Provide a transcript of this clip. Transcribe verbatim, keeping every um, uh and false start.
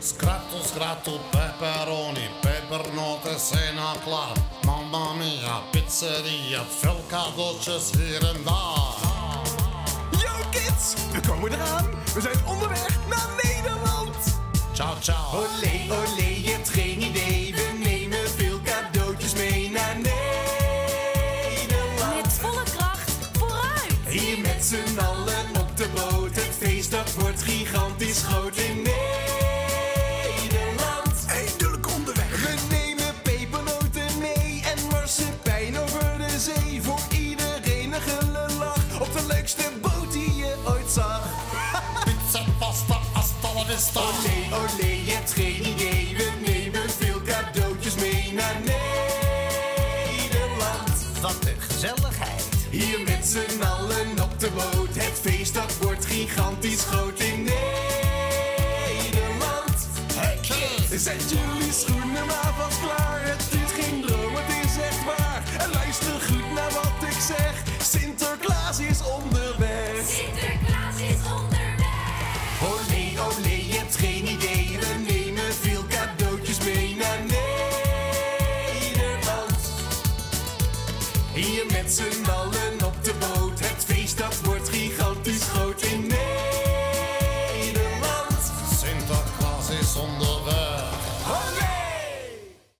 Sgrattu Sgrattu, peperoni, pepernoten, zijn klaar. Mia Pizzeria, veel cadeautjes hier en daar. Yo kids, we komen eraan. We zijn onderweg naar Nederland. Ciao, ciao. Olé, olé, je hebt geen idee. We nemen veel cadeautjes mee naar Nederland. Met volle kracht, vooruit. Hier met z'n allen op de boot. Het feest dat wordt gigantisch groot in Nederland. Eindelijk onderweg. We nemen pepernoten mee en marsepein over de zee. Voor iedereen een gulle lach op de leukste boot die je ooit zag. Pizza, pasta, hasta la vista. Olé, olé, je hebt geen idee. We nemen veel cadeautjes mee naar Nederland. Wat een gezelligheid. Hier met z'n allen op de boot. Het feest dat wordt gigantisch groot in Nederland. Hey kids. Zet je